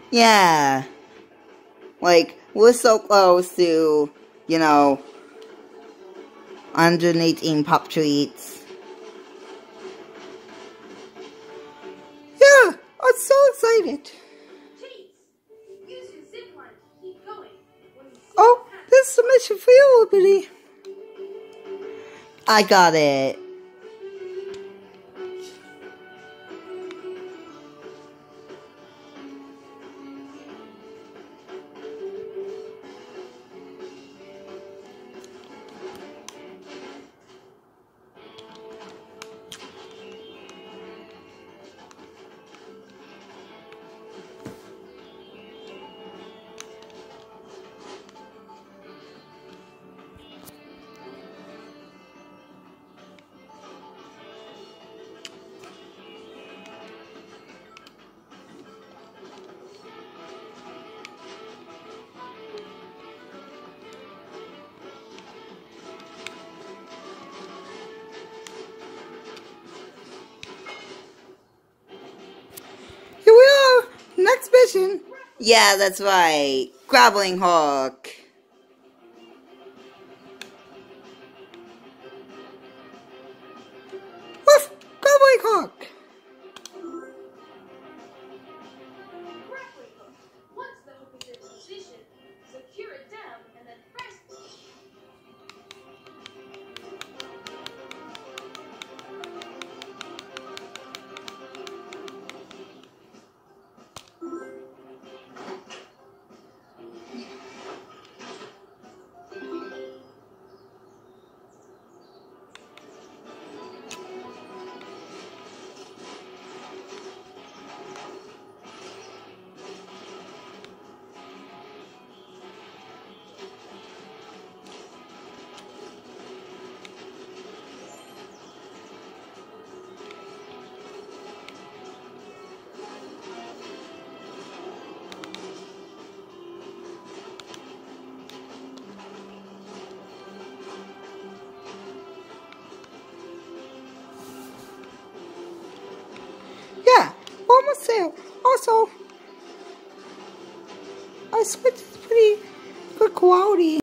Yeah. Like, we're so close to, 118 pop treats. Yeah, I'm so excited. Oh, this is a mission for you, Liberty. I got it. Here we are! Next mission! Yeah, that's right. Grappling hook. Woof! Grappling hook! Once the hook is in position, secure it down and then press. Yeah, almost there. Also, I switched pretty good quality.